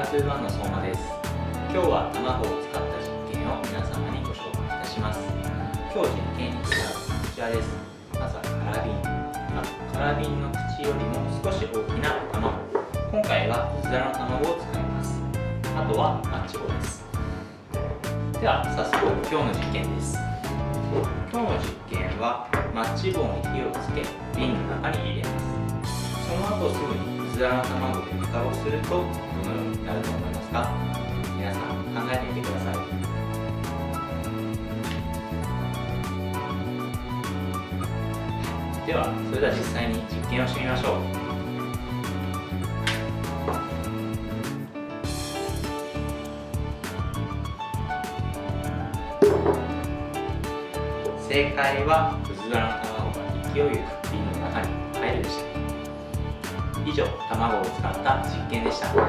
How to1の相馬です。今日は卵を使った実験を皆様にご紹介いたします。今日実験に使うこちらです。まずはカラビン。カラビンの口よりも少し大きな卵。今回はうずらの卵を使います。あとはマッチ棒です。では早速今日の実験です。今日の実験はマッチ棒に火をつけ瓶の中に入れます。その後すぐにうずらの卵で蓋をするとどのようになると思いますか？皆さん考えてみてください。ではそれでは実際に実験をしてみましょう。正解はうずらの卵が勢いよく瓶の中に入るでした。以上、卵を使った実験でした。